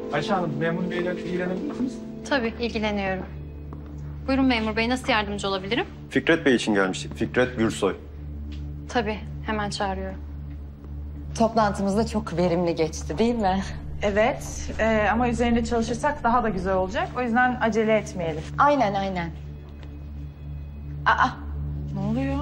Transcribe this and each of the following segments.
Ayşe Hanım, memur beyle ilgilenebilir misiniz? Tabii, ilgileniyorum. Buyurun memur bey, nasıl yardımcı olabilirim? Fikret Bey için gelmiştik. Fikret Gürsoy. Tabii, hemen çağırıyorum. Toplantımız da çok verimli geçti değil mi? Evet ama üzerinde çalışırsak daha da güzel olacak. O yüzden acele etmeyelim. Aynen. Aa, Ne oluyor?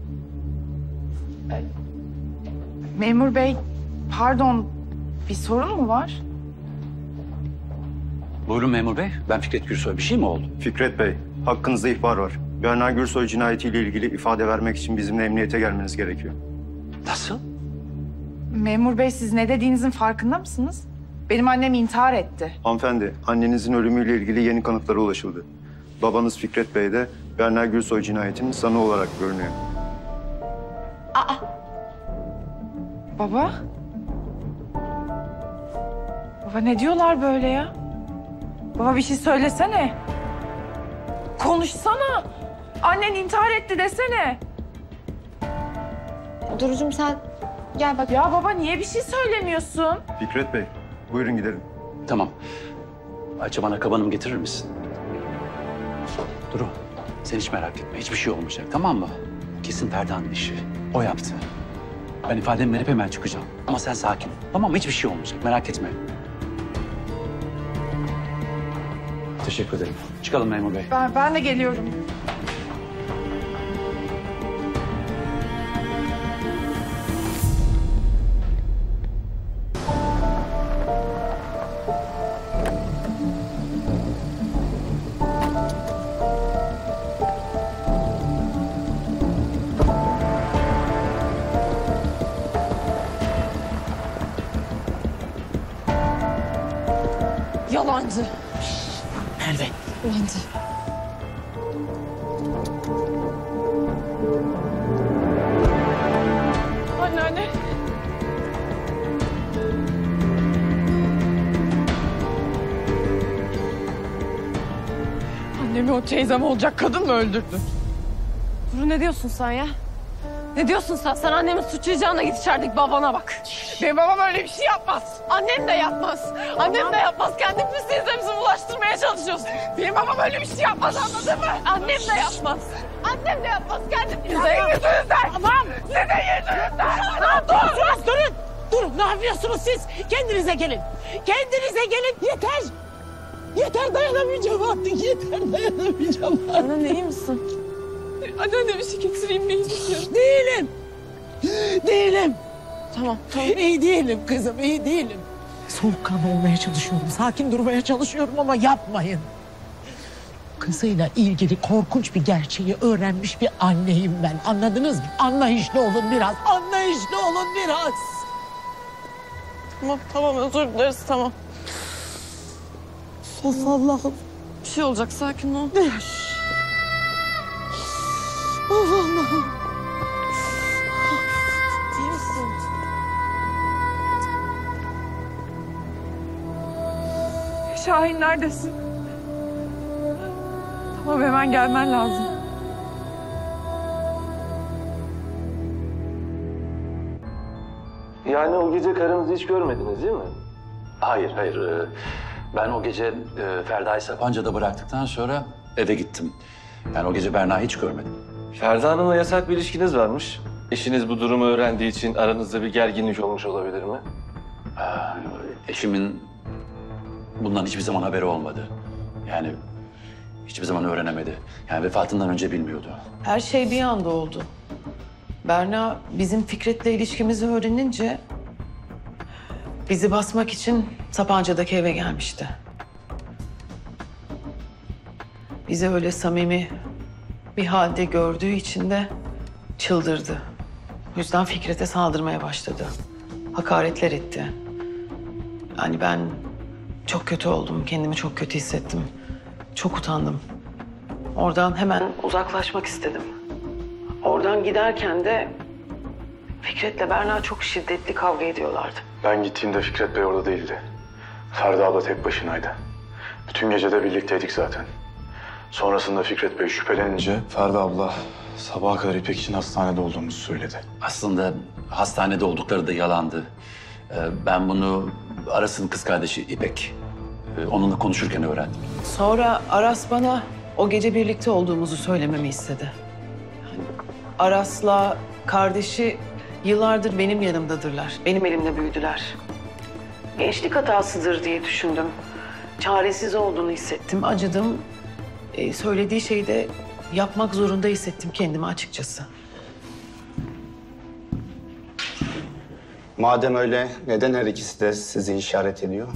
Memur bey, pardon. Bir sorun mu var? Buyurun memur bey. Ben Fikret Gürsoy. Bir şey mi oldu? Fikret Bey, hakkınızda ihbar var. Berna Gürsoy cinayetiyle ilgili ifade vermek için bizimle emniyete gelmeniz gerekiyor. Nasıl? Memur bey, siz ne dediğinizin farkında mısınız? Benim annem intihar etti. Hanımefendi, annenizin ölümüyle ilgili yeni kanıtlara ulaşıldı. Babanız Fikret Bey de Berna Gürsoy cinayetinin sanığı olarak görünüyor. Baba? Baba ne diyorlar böyle ya? Baba bir şey söylesene. Konuşsana. Annen intihar etti desene. Durucum sen gel bak. Ya baba niye bir şey söylemiyorsun? Fikret Bey, buyurun gidelim. Tamam. Ayça bana kabanımı getirir misin? Duru, sen hiç merak etme. Hiçbir şey olmayacak, tamam mı? Kesin Ferda'nın işi. O yaptı. Ben ifademi verip hemen çıkacağım. Ama sen sakin ol. Tamam mı? Hiçbir şey olmayacak. Merak etme. Teşekkür ederim. Çıkalım memur bey. Ben de geliyorum. Yalancı. Merve. Yalancı. Anneanne. Annemi o teyzem olacak kadın mı öldürdü? Duru ne diyorsun sen ya? Ne diyorsun sen? Sen annemi suçlayacağına git içerideki babana bak. Benim babam öyle bir şey yapmaz. Annem de yapmaz. Annem de yapmaz. Kendi pisliğinize bizi bulaştırmaya çalışıyorsun. Benim babam öyle bir şey yapmaz, anladın mı? Annem de yapmaz. Annem de yapmaz. Kendi pisliğinize. Sizin yüzünüzden. Tamam. Sizin yüzünüzden. Durun, durun. Durun, ne yapıyorsunuz siz? Kendinize gelin. Kendinize gelin, yeter. Yeter, dayanamayacağım artık. Yeter, dayanamayacağım artık. Anne iyi misin? Anneanne bir şey getireyim mi? Değilim. Değilim. Tamam. İyi değilim kızım, iyi değilim. Soğukkanlı olmaya çalışıyorum, sakin durmaya çalışıyorum ama yapmayın. Kızıyla ilgili korkunç bir gerçeği öğrenmiş bir anneyim ben. Anladınız mı? Anlayışlı olun biraz, anlayışlı olun biraz. Tamam özür dileriz tamam. Of Allah'ım. Bir şey olacak sakin ol. Of Allah'ım. İyi misin? Şahin neredesin? Tamam hemen gelmen lazım. Yani o gece karınızı hiç görmediniz değil mi? Hayır. Ben o gece Ferda'yı Sapanca'da bıraktıktan sonra eve gittim. Yani o gece Berna'yı hiç görmedim. Ferda Hanım'la yasak bir ilişkiniz varmış. Eşiniz bu durumu öğrendiği için aranızda bir gerginlik olmuş olabilir mi? Eşimin bundan hiçbir zaman haberi olmadı. Yani hiçbir zaman öğrenemedi. Yani vefatından önce bilmiyordu. Her şey bir anda oldu. Berna bizim Fikret'le ilişkimizi öğrenince bizi basmak için Sapanca'daki eve gelmişti. Bizi öyle samimi bir halde gördüğü için de çıldırdı. O yüzden Fikret'e saldırmaya başladı. Hakaretler etti. Yani ben çok kötü oldum, kendimi çok kötü hissettim. Çok utandım. Oradan hemen uzaklaşmak istedim. Oradan giderken de Fikret'le Berna çok şiddetli kavga ediyorlardı. Ben gittiğimde Fikret Bey orada değildi. Ferda abla tek başınaydı. Bütün gece de birlikteydik zaten. Sonrasında Fikret Bey şüphelenince Ferda abla sabaha kadar İpek için hastanede olduğumuzu söyledi. Aslında hastanede oldukları da yalandı. Ben bunu Aras'ın kız kardeşi İpek Onunla konuşurken öğrendim. Sonra Aras bana o gece birlikte olduğumuzu söylememi istedi. Aras'la kardeşi yıllardır benim yanımdadırlar. Benim elimde büyüdüler. Gençlik hatasıdır diye düşündüm. Çaresiz olduğunu hissettim, acıdım. Söylediği şeyi de yapmak zorunda hissettim kendimi açıkçası. Madem öyle, neden her ikisi de sizi işaret ediyor?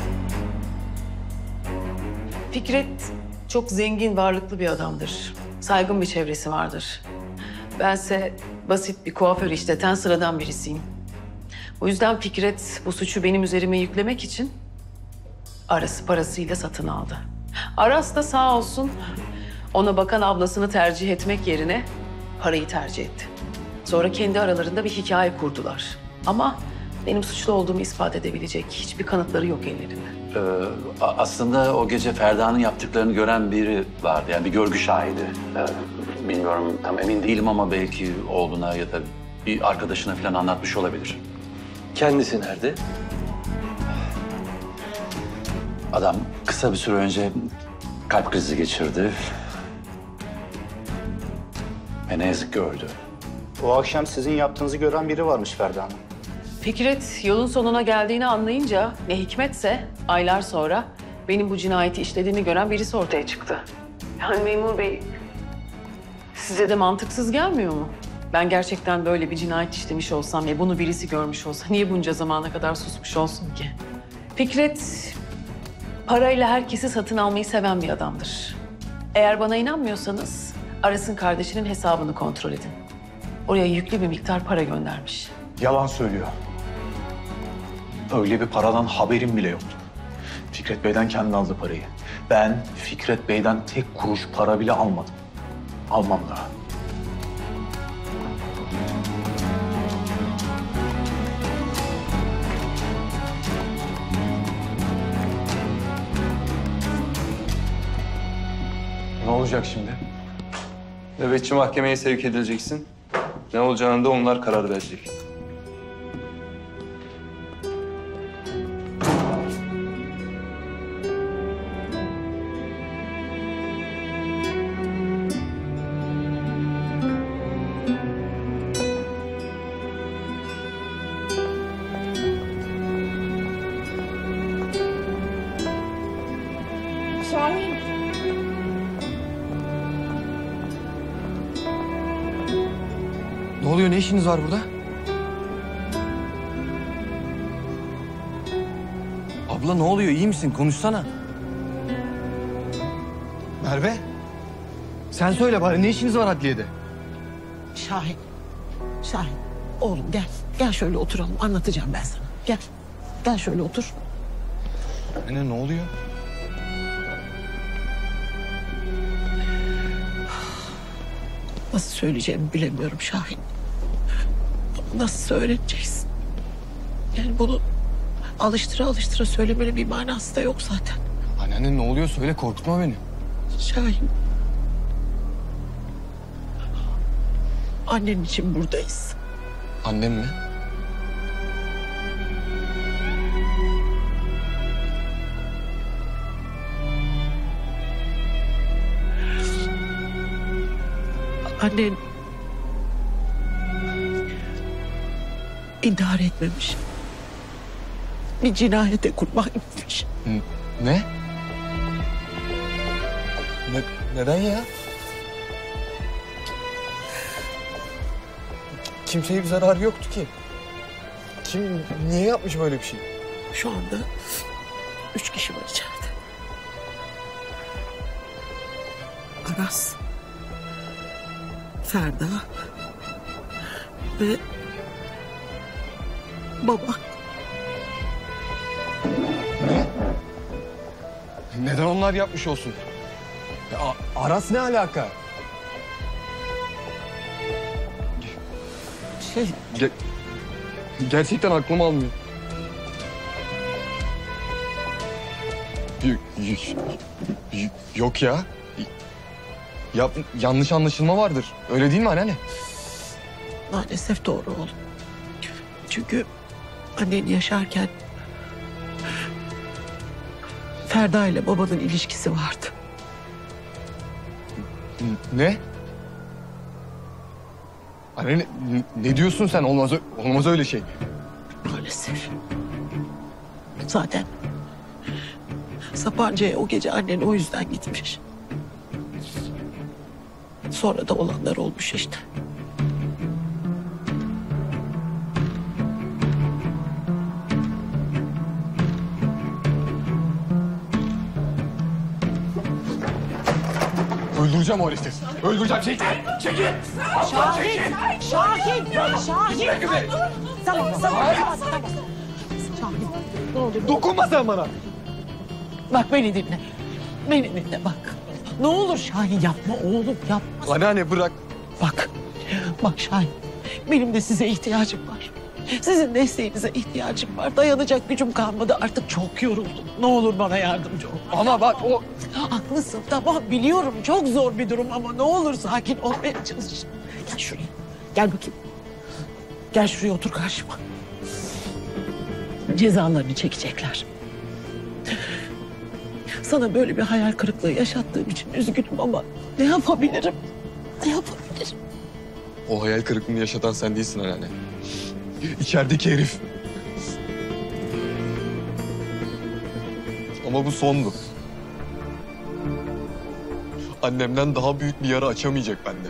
Fikret çok zengin, varlıklı bir adamdır. Saygın bir çevresi vardır. Bense basit bir kuaför işleten sıradan birisiyim. O yüzden Fikret bu suçu benim üzerime yüklemek için Aras'ı parasıyla satın aldı. Aras da sağ olsun ona bakan ablasını tercih etmek yerine parayı tercih etti. Sonra kendi aralarında bir hikaye kurdular. Ama benim suçlu olduğumu ispat edebilecek hiçbir kanıtları yok ellerinde. Aslında o gece Ferda'nın yaptıklarını gören biri vardı. Yani bir görgü şahidi. Bilmiyorum, tam emin değilim ama belki oğluna ya da bir arkadaşına falan anlatmış olabilir. Kendisi nerede? Adam kısa bir süre önce kalp krizi geçirdi. Ve ne yazık ki öldü. O akşam sizin yaptığınızı gören biri varmış Ferda Hanım. Fikret yolun sonuna geldiğini anlayınca ne hikmetse aylar sonra benim bu cinayeti işlediğimi gören birisi ortaya çıktı. Yani memur bey, size de mantıksız gelmiyor mu? Ben gerçekten böyle bir cinayet işlemiş olsam ve bunu birisi görmüş olsa niye bunca zamana kadar susmuş olsun ki? Fikret parayla herkesi satın almayı seven bir adamdır. Eğer bana inanmıyorsanız Aras'ın kardeşinin hesabını kontrol edin. Oraya yüklü bir miktar para göndermiş. Yalan söylüyor. Öyle bir paradan haberim bile yoktu. Fikret Bey'den kendi aldı parayı. Ben Fikret Bey'den tek kuruş para bile almadım. Almam daha. Ne olacak şimdi? Nöbetçi mahkemeye sevk edileceksin. Ne olacağını da onlar karar verecek. Şahin. Ne oluyor? Ne işiniz var burada? Abla ne oluyor? İyi misin? Konuşsana. Merve. Sen söyle bari. Ne işiniz var adliyede? Şahin. Şahin. Oğlum gel. Gel şöyle oturalım. Anlatacağım ben sana. Gel. Gel şöyle otur. Anne ne oluyor? Nasıl söyleyeceğimi bilemiyorum Şahin. Nasıl öğreteceksin? Yani bunu alıştıra alıştıra söylemenin bir manası da yok zaten. Anneanne ne oluyor? Söyle, korkutma beni. Şahin. Annen için buradayız. Annem mi? Annen intihar etmemiş. Bir cinayete kurban gitmiş. Ne? Neden ya? Kimseye bir zararı yoktu ki. Kim, niye yapmış böyle bir şey? Şu anda 3 kişi var içeride. Aras, Ferda ve baba. Neden onlar yapmış olsun? Ya, Aras ne alaka? Gerçekten aklım almıyor. Yok ya. Yanlış anlaşılma vardır. Öyle değil mi anneanne? Maalesef doğru oğlum. Çünkü annen yaşarken Ferda ile babanın ilişkisi vardı. Ne? Anne ne diyorsun sen? Olmaz öyle şey. Maalesef. Zaten Sapanca'ya o gece annen o yüzden gitmiş. Sonra da olanlar olmuş işte. Öldüreceğim o herifi. Öldüreceğim. Çekil. Çekil. Şahin! Şahin! Şahin! Tamam. Şahin, ne olur. Dokunma sen bana. Bak beni dinle. Beni dinle bak. Ne olur Şahin yapma oğlum yapma. Anneanne bırak. Bak Şahin. Benim de size ihtiyacım var. Sizin desteğinize ihtiyacım var. Dayanacak gücüm kalmadı. Artık çok yoruldum. Ne olur bana yardımcı ol. Ama bak o... Haklısın tamam biliyorum. Çok zor bir durum ama ne olur sakin olmaya çalış. Gel şuraya. Gel bakayım. Gel şuraya otur karşıma. Cezalarını çekecekler. Sana böyle bir hayal kırıklığı yaşattığım için üzgünüm ama ne yapabilirim? Ne yapabilirim? O hayal kırıklığını yaşatan sen değilsin anneanne. İçerideki herif. Ama bu sondu. Annemden daha büyük bir yara açamayacak bende.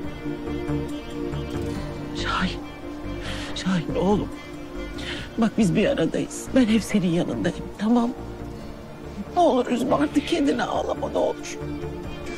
Şahin oğlum. Bak biz bir aradayız. Ben hep senin yanındayım tamam mı? Ne olur üzme artık kendini ağlama ne olur.